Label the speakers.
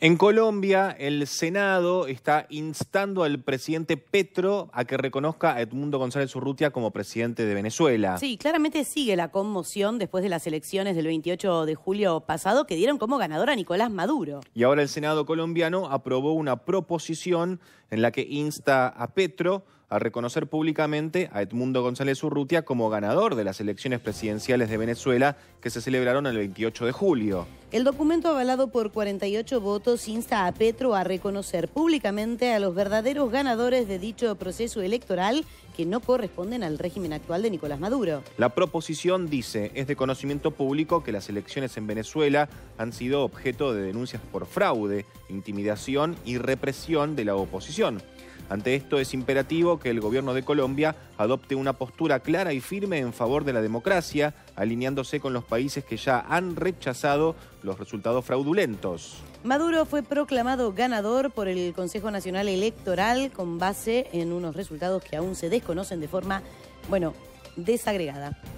Speaker 1: En Colombia, el Senado está instando al presidente Petro a que reconozca a Edmundo González Urrutia como presidente de Venezuela.
Speaker 2: Sí, claramente sigue la conmoción después de las elecciones del 28 de julio pasado que dieron como ganador a Nicolás Maduro.
Speaker 1: Y ahora el Senado colombiano aprobó una proposición en la que insta a Petro a reconocer públicamente a Edmundo González Urrutia como ganador de las elecciones presidenciales de Venezuela que se celebraron el 28 de julio.
Speaker 2: El documento avalado por 48 votos insta a Petro a reconocer públicamente a los verdaderos ganadores de dicho proceso electoral que no corresponden al régimen actual de Nicolás Maduro.
Speaker 1: La proposición dice, es de conocimiento público que las elecciones en Venezuela han sido objeto de denuncias por fraude, intimidación y represión de la oposición. Ante esto es imperativo que el gobierno de Colombia adopte una postura clara y firme en favor de la democracia, alineándose con los países que ya han rechazado los resultados fraudulentos.
Speaker 2: Maduro fue proclamado ganador por el Consejo Nacional Electoral con base en unos resultados que aún se desconocen de forma, desagregada.